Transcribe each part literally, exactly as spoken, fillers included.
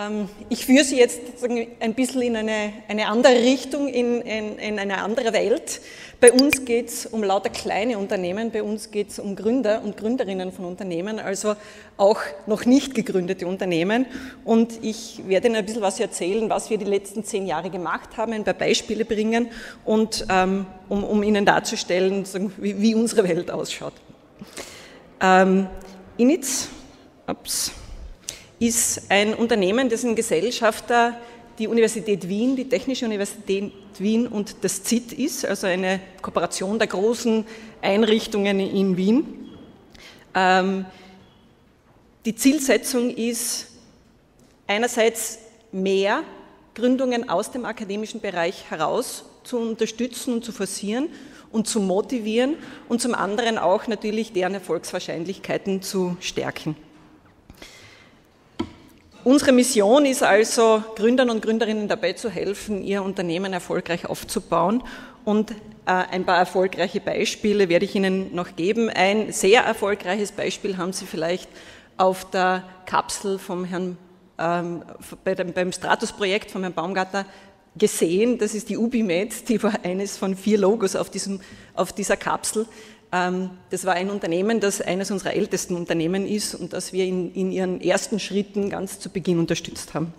Ich führe Sie jetzt ein bisschen in eine, eine andere Richtung, in, in, in eine andere Welt. Bei uns geht es um lauter kleine Unternehmen, bei uns geht es um Gründer und Gründerinnen von Unternehmen, also auch noch nicht gegründete Unternehmen. Und ich werde Ihnen ein bisschen was erzählen, was wir die letzten zehn Jahre gemacht haben, ein paar Beispiele bringen und ähm, um, um Ihnen darzustellen, wie, wie unsere Welt ausschaut. Ähm, Initz, ups. ist ein Unternehmen, dessen Gesellschafter die Universität Wien, die Technische Universität Wien und das Z I T ist, also eine Kooperation der großen Einrichtungen in Wien. Ähm, die Zielsetzung ist einerseits mehr Gründungen aus dem akademischen Bereich heraus zu unterstützen und zu forcieren und zu motivieren und zum anderen auch natürlich deren Erfolgswahrscheinlichkeiten zu stärken. Unsere Mission ist also, Gründern und Gründerinnen dabei zu helfen, ihr Unternehmen erfolgreich aufzubauen. Und äh, ein paar erfolgreiche Beispiele werde ich Ihnen noch geben. Ein sehr erfolgreiches Beispiel haben Sie vielleicht auf der Kapsel vom Herrn, ähm, bei dem, beim Stratus-Projekt von Herrn Baumgartner gesehen. Das ist die Ubimed, die war eines von vier Logos auf, diesem, auf dieser Kapsel. Das war ein Unternehmen, das eines unserer ältesten Unternehmen ist und das wir in, in ihren ersten Schritten ganz zu Beginn unterstützt haben.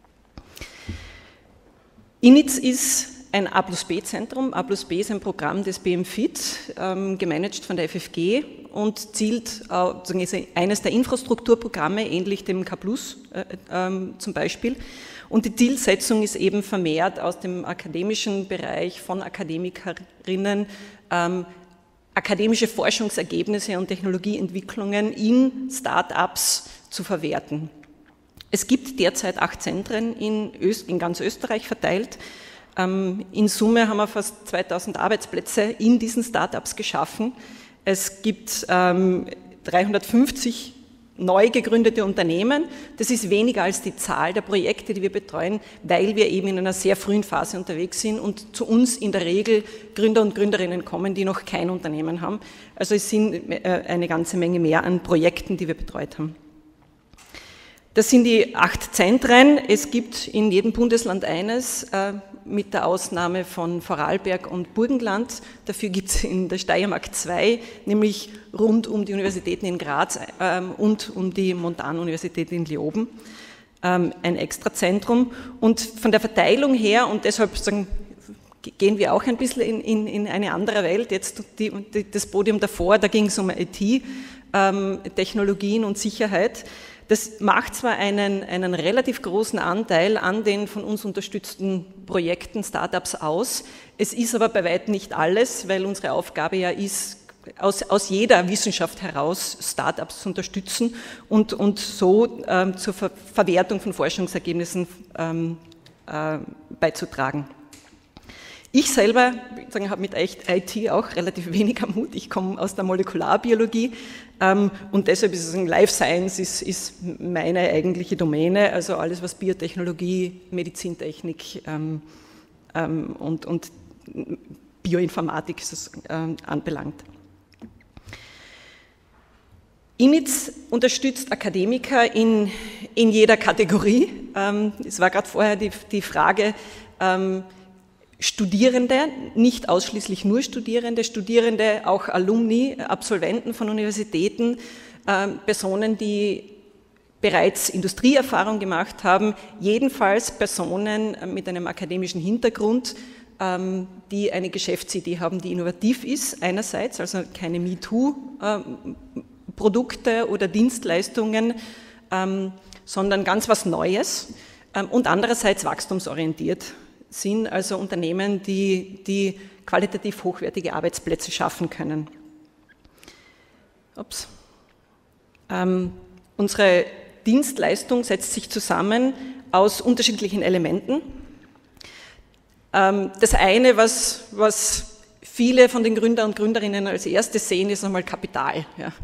Initz ist ein A plus B Zentrum. A plus B ist ein Programm des B M F I T, ähm, gemanagt von der F F G und zielt, äh, ist eines der Infrastrukturprogramme, ähnlich dem K plus äh, äh, zum Beispiel. Und die Zielsetzung ist eben vermehrt aus dem akademischen Bereich von Akademikerinnen, ähm, akademische Forschungsergebnisse und Technologieentwicklungen in Start-ups zu verwerten. Es gibt derzeit acht Zentren in, Öst, in ganz Österreich verteilt. Ähm, in Summe haben wir fast zweitausend Arbeitsplätze in diesen Start-ups geschaffen. Es gibt ähm, dreihundertfünfzig neu gegründete Unternehmen. Das ist weniger als die Zahl der Projekte, die wir betreuen, weil wir eben in einer sehr frühen Phase unterwegs sind und zu uns in der Regel Gründer und Gründerinnen kommen, die noch kein Unternehmen haben. Also es sind eine ganze Menge mehr an Projekten, die wir betreut haben. Das sind die acht Zentren. Es gibt in jedem Bundesland eines, äh, mit der Ausnahme von Vorarlberg und Burgenland. Dafür gibt es in der Steiermark zwei, nämlich rund um die Universitäten in Graz ähm, und um die Montanuniversität in Leoben, ähm, ein Extrazentrum. Und von der Verteilung her, und deshalb sagen, gehen wir auch ein bisschen in, in, in eine andere Welt. Jetzt die, die, das Podium davor, da ging es um I T, ähm, Technologien und Sicherheit. Das macht zwar einen, einen relativ großen Anteil an den von uns unterstützten Projekten, Startups aus, es ist aber bei weitem nicht alles, weil unsere Aufgabe ja ist, aus, aus jeder Wissenschaft heraus Startups zu unterstützen und, und so ähm, zur Ver Verwertung von Forschungsergebnissen ähm, äh, beizutragen. Ich selber habe mit I T auch relativ wenig am Hut. Ich komme aus der Molekularbiologie ähm, und deshalb ist es ein Life Science ist, ist meine eigentliche Domäne, also alles, was Biotechnologie, Medizintechnik ähm, ähm, und, und Bioinformatik ist es, ähm, anbelangt. Initz unterstützt Akademiker in, in jeder Kategorie. Ähm, es war gerade vorher die, die Frage, ähm, Studierende, nicht ausschließlich nur Studierende, Studierende, auch Alumni, Absolventen von Universitäten, äh, Personen, die bereits Industrieerfahrung gemacht haben, jedenfalls Personen mit einem akademischen Hintergrund, ähm, die eine Geschäftsidee haben, die innovativ ist, einerseits, also keine MeToo-Produkte oder Dienstleistungen, ähm, sondern ganz was Neues ähm, und andererseits wachstumsorientiert sind, also Unternehmen, die, die qualitativ hochwertige Arbeitsplätze schaffen können. Ups. Ähm, unsere Dienstleistung setzt sich zusammen aus unterschiedlichen Elementen. Ähm, das eine, was, was viele von den Gründer und Gründerinnen als erstes sehen, ist einmal Kapital. Ja.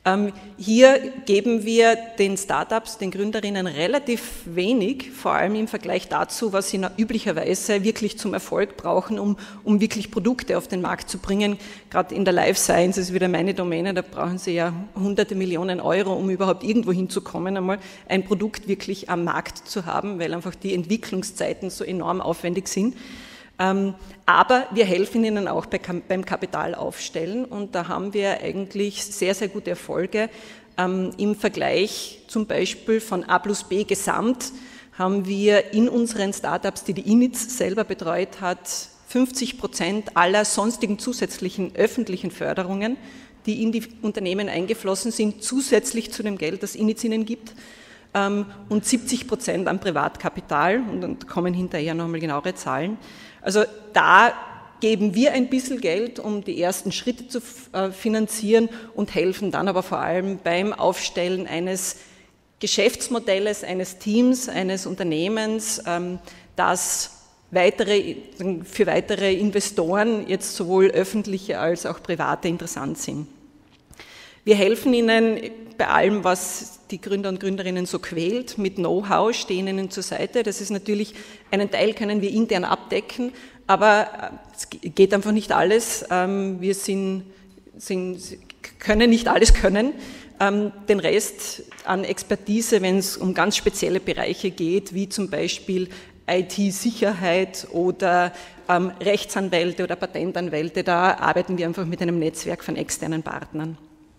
Ähm, hier geben wir den Startups, den Gründerinnen relativ wenig, vor allem im Vergleich dazu, was sie üblicherweise wirklich zum Erfolg brauchen, um, um wirklich Produkte auf den Markt zu bringen. Gerade in der Life Science ist wieder meine Domäne, da brauchen sie ja hunderte Millionen Euro, um überhaupt irgendwo hinzukommen, einmal ein Produkt wirklich am Markt zu haben, weil einfach die Entwicklungszeiten so enorm aufwendig sind. Ähm, aber wir helfen ihnen auch bei, beim Kapitalaufstellen und da haben wir eigentlich sehr, sehr gute Erfolge. Ähm, im Vergleich zum Beispiel von A plus B Gesamt haben wir in unseren Startups, die die Initz selber betreut hat, fünfzig Prozent aller sonstigen zusätzlichen öffentlichen Förderungen, die in die Unternehmen eingeflossen sind, zusätzlich zu dem Geld, das Initz ihnen gibt, ähm, und siebzig Prozent an Privatkapital, und dann kommen hinterher nochmal genauere Zahlen. Also da geben wir ein bisschen Geld, um die ersten Schritte zu finanzieren und helfen dann aber vor allem beim Aufstellen eines Geschäftsmodells, eines Teams, eines Unternehmens, das weitere, für weitere Investoren jetzt sowohl öffentliche als auch private interessant sind. Wir helfen ihnen bei allem, was die Gründer und Gründerinnen so quält, mit Know-how, stehen ihnen zur Seite. Das ist natürlich, einen Teil können wir intern abdecken, aber es geht einfach nicht alles. Wir sind, sind, können nicht alles können. Den Rest an Expertise, wenn es um ganz spezielle Bereiche geht, wie zum Beispiel I T-Sicherheit oder ähm, Rechtsanwälte oder Patentanwälte, da arbeiten wir einfach mit einem Netzwerk von externen Partnern.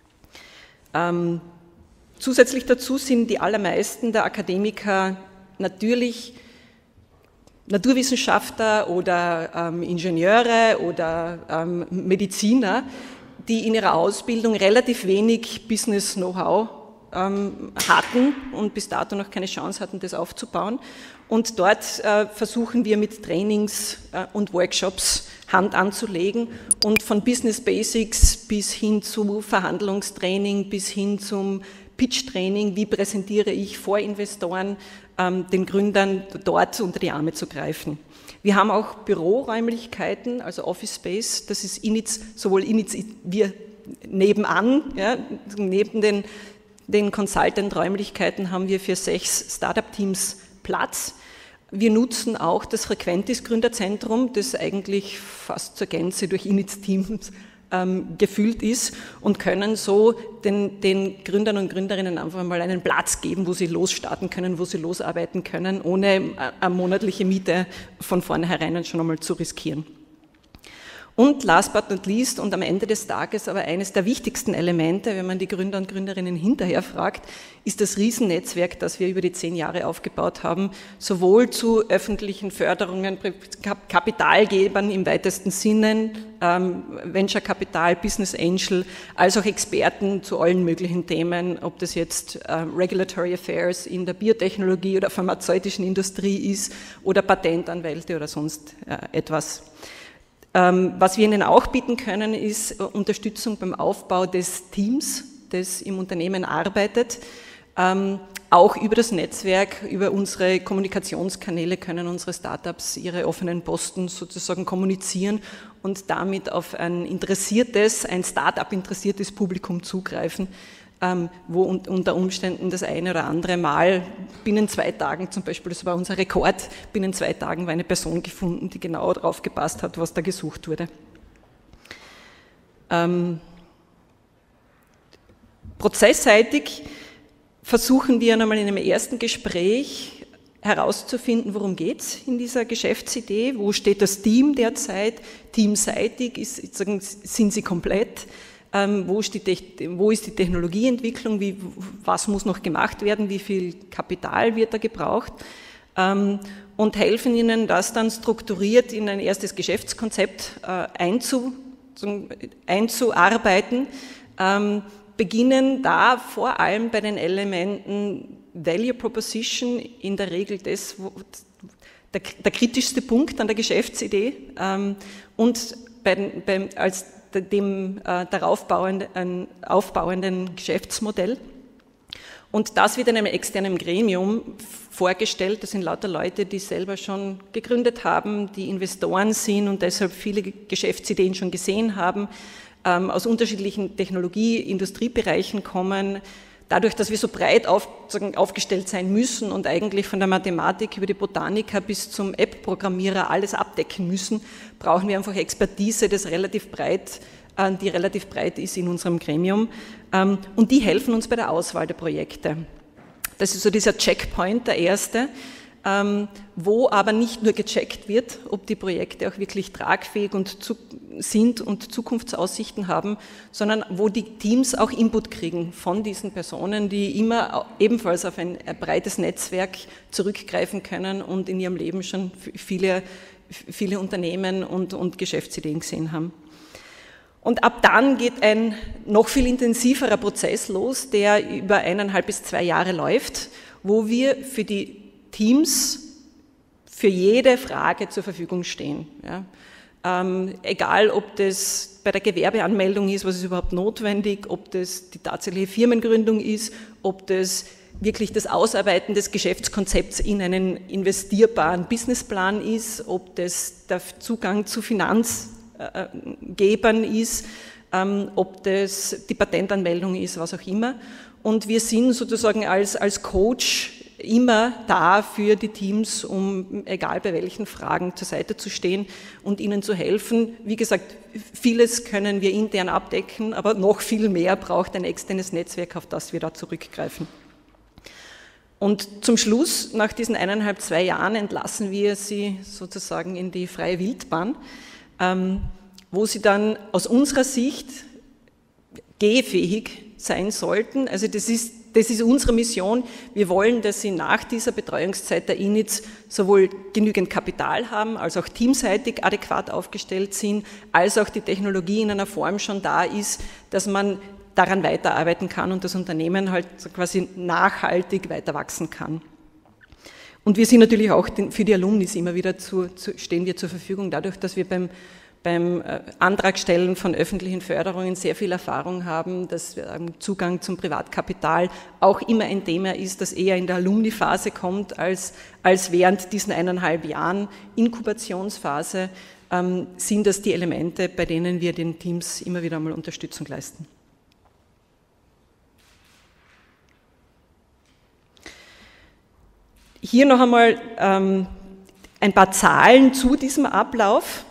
Ähm, zusätzlich dazu sind die allermeisten der Akademiker natürlich Naturwissenschaftler oder ähm, Ingenieure oder ähm, Mediziner, die in ihrer Ausbildung relativ wenig Business-Know-how ähm, hatten und bis dato noch keine Chance hatten, das aufzubauen. Und dort äh, versuchen wir mit Trainings äh, und Workshops Hand anzulegen und von Business Basics bis hin zu Verhandlungstraining, bis hin zum Pitch-Training, wie präsentiere ich vor Investoren, ähm, den Gründern dort unter die Arme zu greifen. Wir haben auch Büroräumlichkeiten, also Office Space, das ist Initz, sowohl Initz, wir nebenan, ja, neben den, den Consultant-Räumlichkeiten haben wir für sechs Startup-Teams Platz. Wir nutzen auch das Frequentis-Gründerzentrum, das eigentlich fast zur Gänze durch Initz-Teams ähm, gefüllt ist und können so den, den Gründern und Gründerinnen einfach mal einen Platz geben, wo sie losstarten können, wo sie losarbeiten können, ohne eine monatliche Miete von vornherein schon einmal zu riskieren. Und last but not least und am Ende des Tages aber eines der wichtigsten Elemente, wenn man die Gründer und Gründerinnen hinterher fragt, ist das Riesennetzwerk, das wir über die zehn Jahre aufgebaut haben, sowohl zu öffentlichen Förderungen, Kapitalgebern im weitesten Sinne, ähm, Venture Capital, Business Angel, als auch Experten zu allen möglichen Themen, ob das jetzt äh, Regulatory Affairs in der Biotechnologie oder pharmazeutischen Industrie ist oder Patentanwälte oder sonst äh, etwas. Was wir Ihnen auch bieten können, ist Unterstützung beim Aufbau des Teams, das im Unternehmen arbeitet. Auch über das Netzwerk, über unsere Kommunikationskanäle können unsere Startups ihre offenen Posten sozusagen kommunizieren und damit auf ein interessiertes, ein Startup-interessiertes Publikum zugreifen, wo unter Umständen das eine oder andere Mal binnen zwei Tagen, zum Beispiel, das war unser Rekord, binnen zwei Tagen war eine Person gefunden, die genau drauf gepasst hat, was da gesucht wurde. Ähm, prozessseitig versuchen wir nochmal in einem ersten Gespräch herauszufinden, worum geht es in dieser Geschäftsidee, wo steht das Team derzeit, teamseitig, ist, sind sie komplett, Ähm, wo, ist die, wo ist die Technologieentwicklung, wie, was muss noch gemacht werden, wie viel Kapital wird da gebraucht ähm, und helfen ihnen, das dann strukturiert in ein erstes Geschäftskonzept äh, einzu, einzuarbeiten, ähm, beginnen da vor allem bei den Elementen Value Proposition, in der Regel das, wo, der, der kritischste Punkt an der Geschäftsidee ähm, und bei, bei, als dem äh, darauf bauenden, aufbauenden Geschäftsmodell. Und das wird in einem externen Gremium vorgestellt. Das sind lauter Leute, die selber schon gegründet haben, die Investoren sind und deshalb viele Geschäftsideen schon gesehen haben, ähm, aus unterschiedlichen Technologie-, Industriebereichen kommen. Dadurch, dass wir so breit auf, sagen, aufgestellt sein müssen und eigentlich von der Mathematik über die Botaniker bis zum App-Programmierer alles abdecken müssen, brauchen wir einfach Expertise, das relativ breit, äh, die relativ breit ist in unserem Gremium. Ähm, und die helfen uns bei der Auswahl der Projekte. Das ist so dieser Checkpoint, der erste, ähm, wo aber nicht nur gecheckt wird, ob die Projekte auch wirklich tragfähig und zu, sind und Zukunftsaussichten haben, sondern wo die Teams auch Input kriegen von diesen Personen, die immer ebenfalls auf ein breites Netzwerk zurückgreifen können und in ihrem Leben schon viele, viele Unternehmen und, und Geschäftsideen gesehen haben. Und ab dann geht ein noch viel intensiverer Prozess los, der über eineinhalb bis zwei Jahre läuft, wo wir für die Teams für jede Frage zur Verfügung stehen. Ja. Ähm, egal, ob das bei der Gewerbeanmeldung ist, was ist überhaupt notwendig, ob das die tatsächliche Firmengründung ist, ob das wirklich das Ausarbeiten des Geschäftskonzepts in einen investierbaren Businessplan ist, ob das der Zugang zu Finanzgebern ist, ähm, ob das die Patentanmeldung ist, was auch immer. Und wir sind sozusagen als, als Coach immer da für die Teams, um egal bei welchen Fragen zur Seite zu stehen und ihnen zu helfen. Wie gesagt, vieles können wir intern abdecken, aber noch viel mehr braucht ein externes Netzwerk, auf das wir da zurückgreifen. Und zum Schluss, nach diesen eineinhalb, zwei Jahren, entlassen wir sie sozusagen in die freie Wildbahn, wo sie dann aus unserer Sicht gehfähig sein sollten. Also das ist Das ist unsere Mission. Wir wollen, dass Sie nach dieser Betreuungszeit der I N I Z sowohl genügend Kapital haben, als auch teamseitig adäquat aufgestellt sind, als auch die Technologie in einer Form schon da ist, dass man daran weiterarbeiten kann und das Unternehmen halt quasi nachhaltig weiter wachsen kann. Und wir sind natürlich auch für die Alumnis immer wieder zu, zu, stehen wir zur Verfügung, dadurch, dass wir beim beim Antragstellen von öffentlichen Förderungen sehr viel Erfahrung haben, dass Zugang zum Privatkapital auch immer ein Thema ist, das eher in der Alumni-Phase kommt, als, als während diesen eineinhalb Jahren Inkubationsphase, ähm, sind das die Elemente, bei denen wir den Teams immer wieder einmal Unterstützung leisten. Hier noch einmal ähm, ein paar Zahlen zu diesem Ablauf.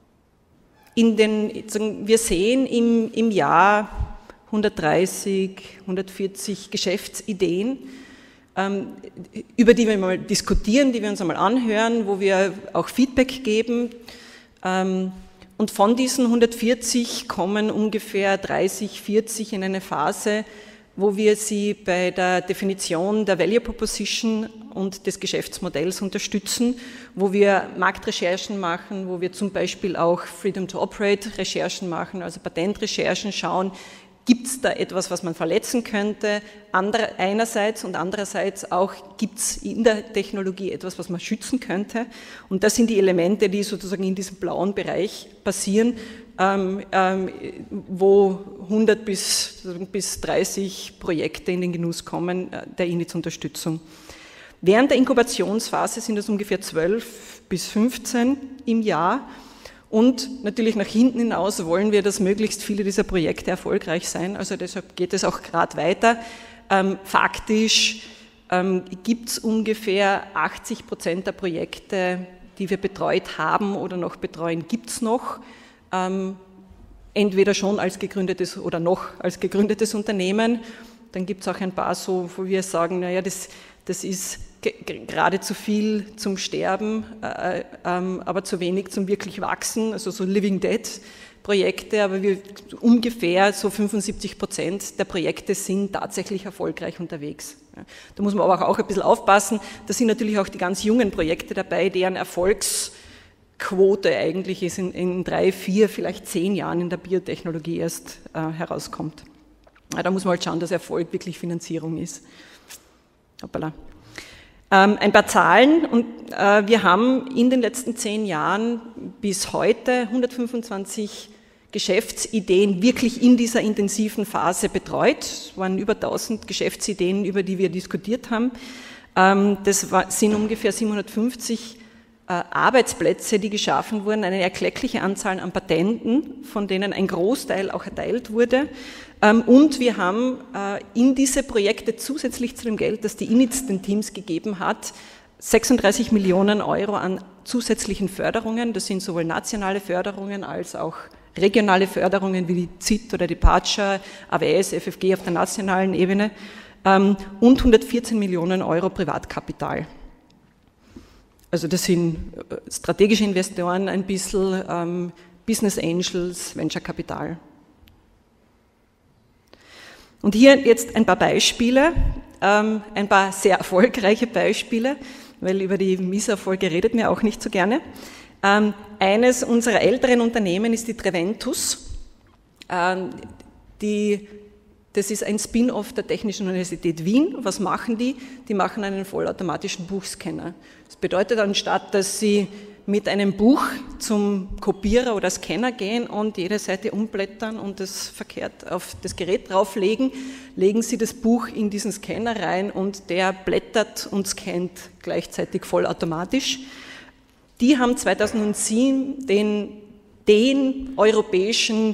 In den, wir sehen im, im Jahr hundertdreißig, hundertvierzig Geschäftsideen, ähm, über die wir mal diskutieren, die wir uns einmal anhören, wo wir auch Feedback geben. Ähm, und von diesen hundertvierzig kommen ungefähr dreißig, vierzig in eine Phase, wo wir sie bei der Definition der Value Proposition und des Geschäftsmodells unterstützen, wo wir Marktrecherchen machen, wo wir zum Beispiel auch Freedom to Operate Recherchen machen, also Patentrecherchen schauen, gibt es da etwas, was man verletzen könnte, Andere, einerseits und andererseits auch, gibt es in der Technologie etwas, was man schützen könnte, und das sind die Elemente, die sozusagen in diesem blauen Bereich passieren, ähm, ähm, wo hundert bis, bis dreißig Projekte in den Genuss kommen äh, der I N I Z-Unterstützung. Während der Inkubationsphase sind es ungefähr zwölf bis fünfzehn im Jahr. Und natürlich nach hinten hinaus wollen wir, dass möglichst viele dieser Projekte erfolgreich sein. Also deshalb geht es auch gerade weiter. Ähm, faktisch ähm, gibt es ungefähr achtzig Prozent der Projekte, die wir betreut haben oder noch betreuen, gibt es noch. Ähm, entweder schon als gegründetes oder noch als gegründetes Unternehmen. Dann gibt es auch ein paar so, wo wir sagen, naja, das, das ist gerade zu viel zum Sterben, äh, ähm, aber zu wenig zum wirklich Wachsen, also so Living Dead Projekte, aber wir ungefähr so fünfundsiebzig Prozent der Projekte sind tatsächlich erfolgreich unterwegs. Ja. Da muss man aber auch ein bisschen aufpassen, da sind natürlich auch die ganz jungen Projekte dabei, deren Erfolgsquote eigentlich ist in, in drei, vier, vielleicht zehn Jahren in der Biotechnologie erst äh, herauskommt. Ja, da muss man halt schauen, dass Erfolg wirklich Finanzierung ist. Hoppala. Ähm, ein paar Zahlen, und äh, wir haben in den letzten zehn Jahren bis heute hundertfünfundzwanzig Geschäftsideen wirklich in dieser intensiven Phase betreut. Es waren über tausend Geschäftsideen, über die wir diskutiert haben. Ähm, das war, sind ungefähr siebenhundertfünfzig Arbeitsplätze, die geschaffen wurden, eine erkleckliche Anzahl an Patenten, von denen ein Großteil auch erteilt wurde. Und wir haben in diese Projekte zusätzlich zu dem Geld, das die I N I Z den Teams gegeben hat, sechsunddreißig Millionen Euro an zusätzlichen Förderungen. Das sind sowohl nationale Förderungen als auch regionale Förderungen wie die Z I T oder die Patscha, A W S, F F G auf der nationalen Ebene und hundertvierzehn Millionen Euro Privatkapital. Also das sind strategische Investoren, ein bisschen ähm, Business Angels, Venture Kapital. Und hier jetzt ein paar Beispiele, ähm, ein paar sehr erfolgreiche Beispiele, weil über die Misserfolge redet man auch nicht so gerne. Ähm, eines unserer älteren Unternehmen ist die Treventus. Ähm, die Das ist ein Spin-off der Technischen Universität Wien. Was machen die? Die machen einen vollautomatischen Buchscanner. Das bedeutet, anstatt dass sie mit einem Buch zum Kopierer oder Scanner gehen und jede Seite umblättern und das verkehrt auf das Gerät drauflegen, legen sie das Buch in diesen Scanner rein und der blättert und scannt gleichzeitig vollautomatisch. Die haben zweitausendsieben den den europäischen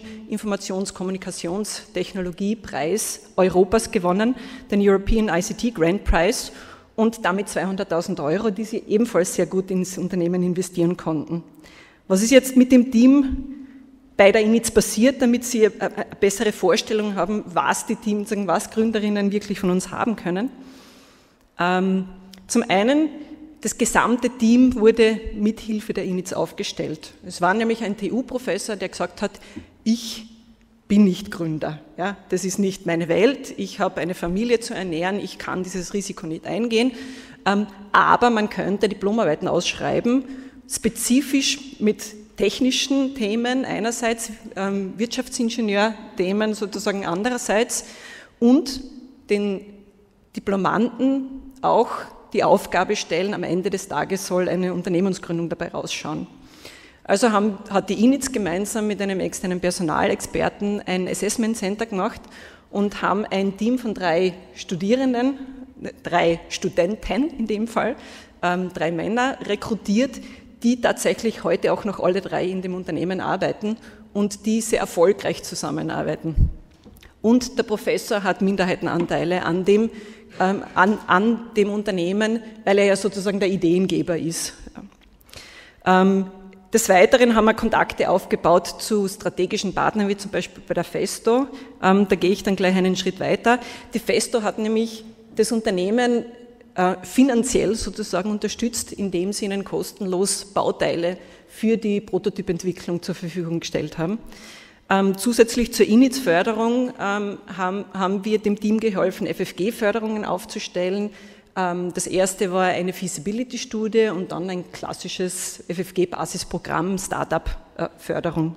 Informationskommunikationstechnologiepreis Europas gewonnen, den European I C T Grand Prize, und damit zweihunderttausend Euro, die sie ebenfalls sehr gut ins Unternehmen investieren konnten. Was ist jetzt mit dem Team bei der I N I Z passiert, damit Sie eine bessere Vorstellung haben, was die Teams, was Gründerinnen wirklich von uns haben können? Ähm, zum einen, das gesamte Team wurde mit Hilfe der I N I Z aufgestellt. Es war nämlich ein T U-Professor, der gesagt hat, ich bin nicht Gründer. Ja, das ist nicht meine Welt, ich habe eine Familie zu ernähren, ich kann dieses Risiko nicht eingehen, ähm, aber man könnte Diplomarbeiten ausschreiben, spezifisch mit technischen Themen einerseits, ähm, Wirtschaftsingenieur-Themen sozusagen andererseits und den Diplomanten auch die Aufgabe stellen, am Ende des Tages soll eine Unternehmensgründung dabei rausschauen. Also haben, hat die I N I Z gemeinsam mit einem externen Personalexperten ein Assessment Center gemacht und haben ein Team von drei Studierenden, drei Studenten in dem Fall, ähm, drei Männer rekrutiert, die tatsächlich heute auch noch alle drei in dem Unternehmen arbeiten und die sehr erfolgreich zusammenarbeiten. Und der Professor hat Minderheitenanteile an dem Ähm, an, an dem Unternehmen, weil er ja sozusagen der Ideengeber ist. Ähm, des Weiteren haben wir Kontakte aufgebaut zu strategischen Partnern, wie zum Beispiel bei der Festo. Ähm, da gehe ich dann gleich einen Schritt weiter. Die Festo hat nämlich das Unternehmen äh, finanziell sozusagen unterstützt, indem sie ihnen kostenlos Bauteile für die Prototypentwicklung zur Verfügung gestellt haben. Ähm, zusätzlich zur I N I Z-Förderung ähm, haben, haben wir dem Team geholfen, F F G-Förderungen aufzustellen. Ähm, das erste war eine Feasibility-Studie und dann ein klassisches F F G-Basisprogramm, Startup-Förderung.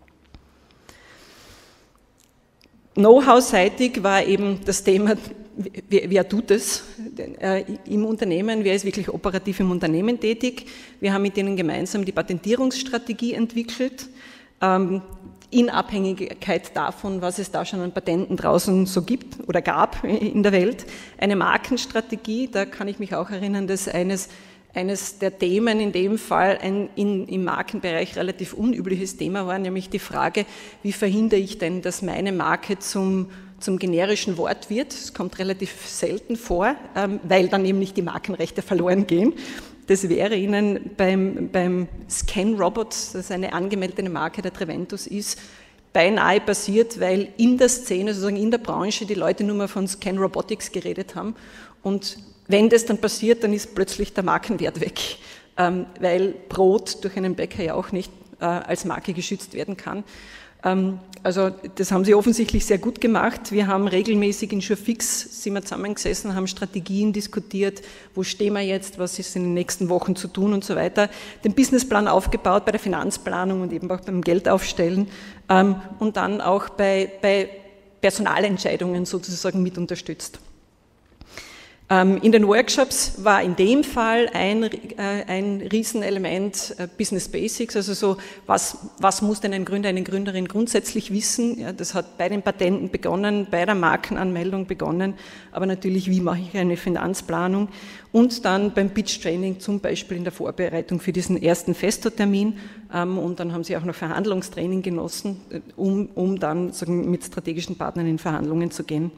Know-how-seitig war eben das Thema, wer, wer tut es äh, im Unternehmen, wer ist wirklich operativ im Unternehmen tätig. Wir haben mit denen gemeinsam die Patentierungsstrategie entwickelt. Ähm, in Abhängigkeit davon, was es da schon an Patenten draußen so gibt oder gab in der Welt. Eine Markenstrategie, da kann ich mich auch erinnern, dass eines, eines der Themen in dem Fall ein in, im Markenbereich relativ unübliches Thema war, nämlich die Frage, wie verhindere ich denn, dass meine Marke zum, zum generischen Wort wird. Das kommt relativ selten vor, ähm, weil dann eben nicht die Markenrechte verloren gehen. Das wäre Ihnen beim, beim Scan-Robot, das eine angemeldete Marke der Treventus ist, beinahe passiert, weil in der Szene, sozusagen in der Branche, die Leute nur mal von Scan-Robotics geredet haben. Und wenn das dann passiert, dann ist plötzlich der Markenwert weg, ähm, weil Brot durch einen Bäcker ja auch nicht äh, als Marke geschützt werden kann. Ähm, also das haben sie offensichtlich sehr gut gemacht. Wir haben regelmäßig in Surefix sind wir zusammengesessen, haben Strategien diskutiert, wo stehen wir jetzt, was ist in den nächsten Wochen zu tun und so weiter. Den Businessplan aufgebaut bei der Finanzplanung und eben auch beim Geldaufstellen ähm, und dann auch bei, bei Personalentscheidungen sozusagen mit unterstützt. In den Workshops war in dem Fall ein, ein Riesenelement Business Basics, also so, was, was muss denn ein Gründer, eine Gründerin grundsätzlich wissen? Ja, das hat bei den Patenten begonnen, bei der Markenanmeldung begonnen, aber natürlich, wie mache ich eine Finanzplanung? Und dann beim Pitch-Training, zum Beispiel in der Vorbereitung für diesen ersten Festo-Termin. Und dann haben sie auch noch Verhandlungstraining genossen, um, um dann sagen, mit strategischen Partnern in Verhandlungen zu gehen.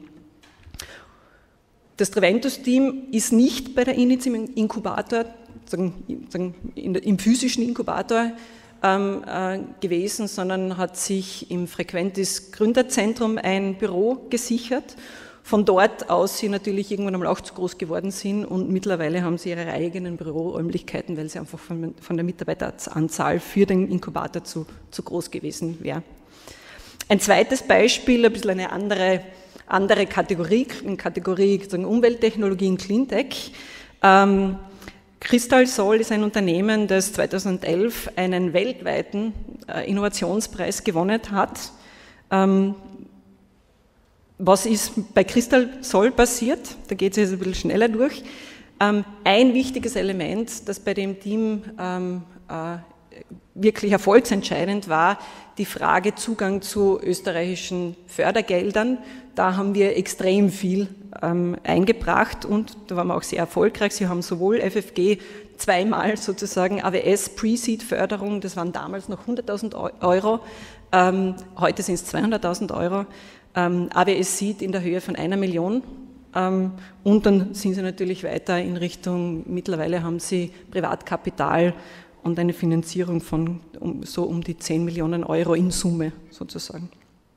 Das Triventus-Team ist nicht bei der Iniz im Inkubator, sagen, sagen, in der, im physischen Inkubator ähm, äh, gewesen, sondern hat sich im Frequentis Gründerzentrum ein Büro gesichert. Von dort aus sie natürlich irgendwann einmal auch zu groß geworden sind und mittlerweile haben sie ihre eigenen Büroräumlichkeiten, weil sie einfach von, von der Mitarbeiteranzahl für den Inkubator zu, zu groß gewesen wäre. Ein zweites Beispiel, ein bisschen eine andere andere Kategorie, in Kategorie sagen, Umwelttechnologien, Cleantech. Ähm, Cristal-Sol ist ein Unternehmen, das zweitausendelf einen weltweiten äh, Innovationspreis gewonnen hat. Ähm, was ist bei Cristal-Sol passiert? Da geht es jetzt ein bisschen schneller durch. Ähm, ein wichtiges Element, das bei dem Team ähm, äh, wirklich erfolgsentscheidend war, die Frage Zugang zu österreichischen Fördergeldern. Da haben wir extrem viel ähm, eingebracht und da waren wir auch sehr erfolgreich. Sie haben sowohl F F G zweimal sozusagen A W S Pre-Seed-Förderung, das waren damals noch hunderttausend Euro, ähm, heute sind es zweihunderttausend Euro, ähm, A W S Seed in der Höhe von einer Million. Ähm, und dann sind sie natürlich weiter in Richtung, mittlerweile haben sie Privatkapital und eine Finanzierung von um, so um die zehn Millionen Euro in Summe sozusagen.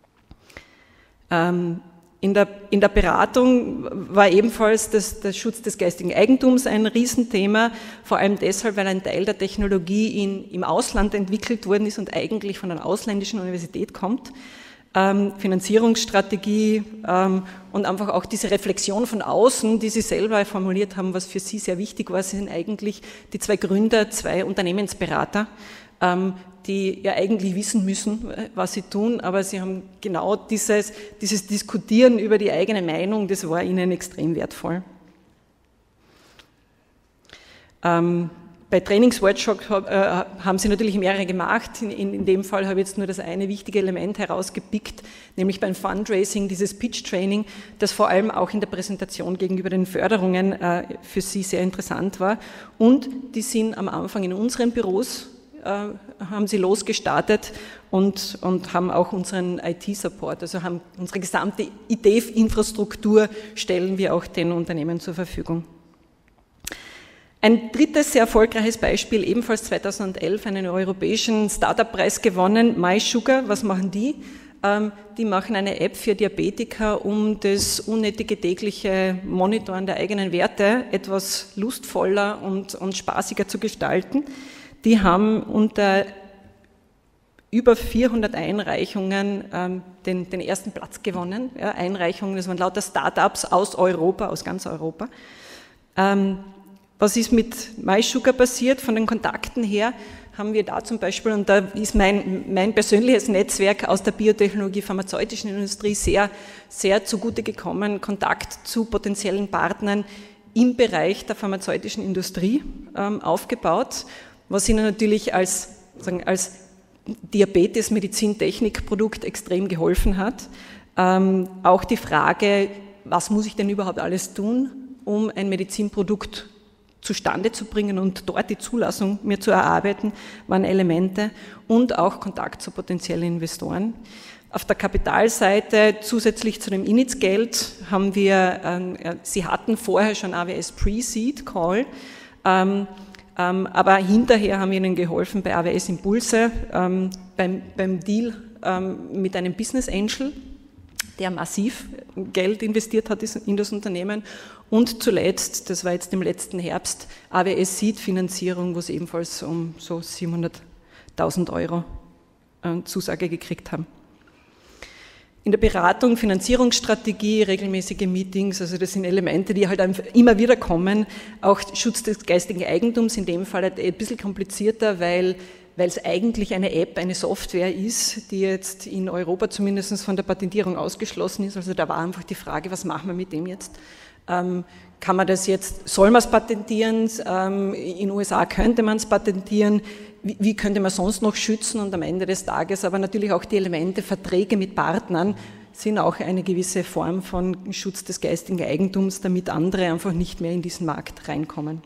Ähm, in, der, in der Beratung war ebenfalls das, der Schutz des geistigen Eigentums ein Riesenthema, vor allem deshalb, weil ein Teil der Technologie in, im Ausland entwickelt worden ist und eigentlich von einer ausländischen Universität kommt. Ähm, Finanzierungsstrategie ähm, und einfach auch diese Reflexion von außen, die Sie selber formuliert haben, was für Sie sehr wichtig war, sind eigentlich die zwei Gründer, zwei Unternehmensberater, ähm, die ja eigentlich wissen müssen, was sie tun, aber sie haben genau dieses, dieses Diskutieren über die eigene Meinung, das war ihnen extrem wertvoll. Ähm, Bei Trainingsworkshops äh, haben sie natürlich mehrere gemacht. In, in, in dem Fall habe ich jetzt nur das eine wichtige Element herausgepickt, nämlich beim Fundraising, dieses Pitch-Training, das vor allem auch in der Präsentation gegenüber den Förderungen äh, für sie sehr interessant war. Und die sind am Anfang in unseren Büros, äh, haben sie losgestartet und, und haben auch unseren I T-Support, also haben unsere gesamte I T-Infrastruktur stellen wir auch den Unternehmen zur Verfügung. Ein drittes sehr erfolgreiches Beispiel, ebenfalls zweitausendelf einen europäischen Startup-Preis gewonnen, MySugar. Was machen die? Ähm, die machen eine App für Diabetiker, um das unnötige tägliche Monitoren der eigenen Werte etwas lustvoller und, und spaßiger zu gestalten. Die haben unter über vierhundert Einreichungen ähm, den, den ersten Platz gewonnen. Ja, Einreichungen, das waren lauter Startups aus Europa, aus ganz Europa. Ähm, Was ist mit MySugar passiert? Von den Kontakten her haben wir da zum Beispiel, und da ist mein, mein persönliches Netzwerk aus der Biotechnologie, pharmazeutischen Industrie sehr, sehr zugute gekommen, Kontakt zu potenziellen Partnern im Bereich der pharmazeutischen Industrie ähm, aufgebaut, was ihnen natürlich als, sagen, als Diabetes-Medizintechnik-Produkt extrem geholfen hat. Ähm, auch die Frage, was muss ich denn überhaupt alles tun, um ein Medizinprodukt zustande zu bringen und dort die Zulassung mir zu erarbeiten, waren Elemente und auch Kontakt zu potenziellen Investoren. Auf der Kapitalseite zusätzlich zu dem Iniz-Geld haben wir, äh, Sie hatten vorher schon A W S Pre-Seed Call, ähm, ähm, aber hinterher haben wir Ihnen geholfen bei A W S Impulse, ähm, beim, beim Deal ähm, mit einem Business Angel, der massiv Geld investiert hat in das Unternehmen. Und zuletzt, das war jetzt im letzten Herbst, A W S Seed Finanzierung, wo sie ebenfalls um so siebenhunderttausend Euro Zusage gekriegt haben. In der Beratung, Finanzierungsstrategie, regelmäßige Meetings, also das sind Elemente, die halt immer wieder kommen. Auch Schutz des geistigen Eigentums, in dem Fall ein bisschen komplizierter, weil weil es eigentlich eine App, eine Software ist, die jetzt in Europa zumindest von der Patentierung ausgeschlossen ist. Also da war einfach die Frage, was machen wir mit dem jetzt? Ähm, kann man das jetzt, soll man es patentieren? Ähm, in den U S A könnte man es patentieren. Wie, wie könnte man sonst noch schützen? Und am Ende des Tages aber natürlich auch die Elemente, Verträge mit Partnern sind auch eine gewisse Form von Schutz des geistigen Eigentums, damit andere einfach nicht mehr in diesen Markt reinkommen.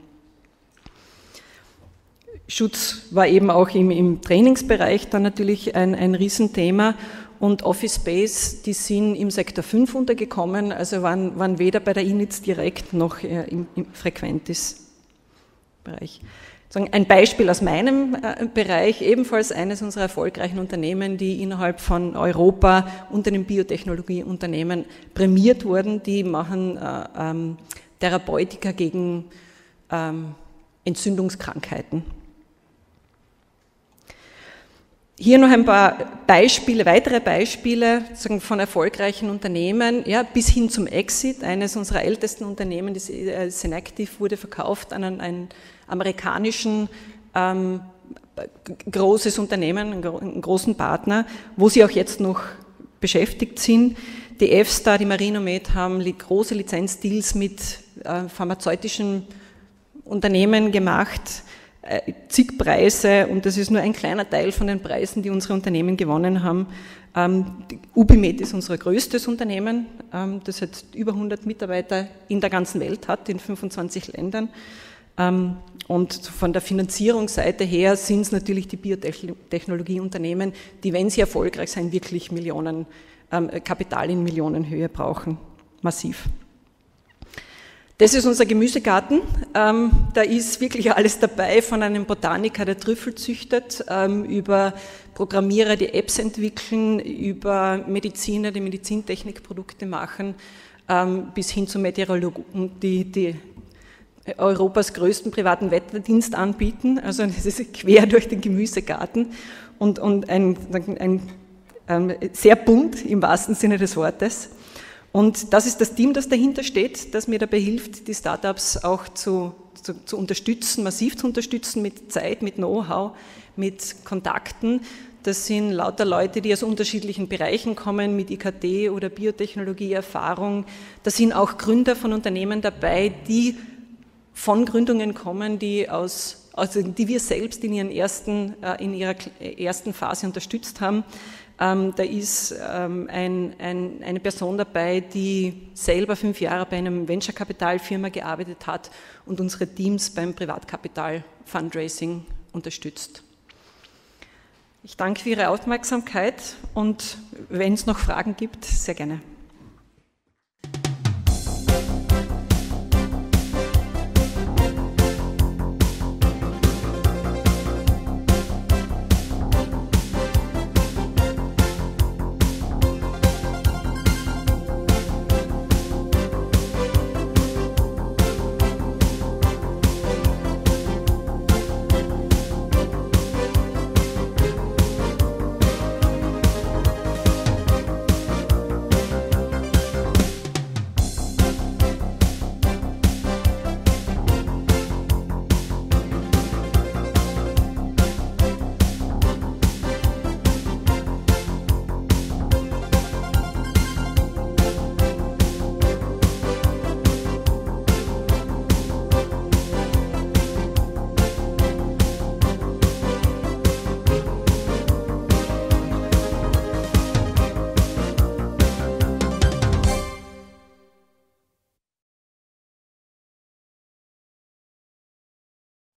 Schutz war eben auch im, im Trainingsbereich dann natürlich ein, ein Riesenthema. Und Office Space, die sind im Sektor fünf untergekommen, also waren, waren weder bei der I N I T direkt noch im, im Frequentis-Bereich. Ein Beispiel aus meinem Bereich, ebenfalls eines unserer erfolgreichen Unternehmen, die innerhalb von Europa unter den Biotechnologieunternehmen prämiert wurden, die machen äh, ähm, Therapeutika gegen ähm, Entzündungskrankheiten. Hier noch ein paar Beispiele, weitere Beispiele von erfolgreichen Unternehmen, ja, bis hin zum Exit. Eines unserer ältesten Unternehmen, das Synactive, wurde verkauft an einen, einen amerikanischen ähm, großes Unternehmen, einen großen Partner, wo sie auch jetzt noch beschäftigt sind. Die F-Star, die Marinomed haben große Lizenzdeals mit äh, pharmazeutischen Unternehmen gemacht, zig Preise, und das ist nur ein kleiner Teil von den Preisen, die unsere Unternehmen gewonnen haben. Ähm, Ubimed ist unser größtes Unternehmen, ähm, das hat über hundert Mitarbeiter in der ganzen Welt hat, in fünfundzwanzig Ländern. Ähm, und von der Finanzierungsseite her sind es natürlich die Biotechnologieunternehmen, die, wenn sie erfolgreich sind, wirklich Millionen, ähm, Kapital in Millionenhöhe brauchen, massiv. Das ist unser Gemüsegarten. Ähm, da ist wirklich alles dabei, von einem Botaniker, der Trüffel züchtet, ähm, über Programmierer, die Apps entwickeln, über Mediziner, die Medizintechnikprodukte machen, ähm, bis hin zu Meteorologen, die, die Europas größten privaten Wetterdienst anbieten. Also das ist quer durch den Gemüsegarten und, und ein, ein, ein sehr bunt im wahrsten Sinne des Wortes. Und das ist das Team, das dahinter steht, das mir dabei hilft, die Startups auch zu, zu, zu unterstützen, massiv zu unterstützen mit Zeit, mit Know-how, mit Kontakten. Das sind lauter Leute, die aus unterschiedlichen Bereichen kommen, mit I K T oder Biotechnologie-Erfahrung. Da sind auch Gründer von Unternehmen dabei, die von Gründungen kommen, die, aus, also die wir selbst in, ihren ersten, in ihrer ersten Phase unterstützt haben. Ähm, da ist ähm, ein, ein, eine Person dabei, die selber fünf Jahre bei einem Venture-Kapital-Firma gearbeitet hat und unsere Teams beim Privatkapital-Fundraising unterstützt. Ich danke für Ihre Aufmerksamkeit und wenn es noch Fragen gibt, sehr gerne.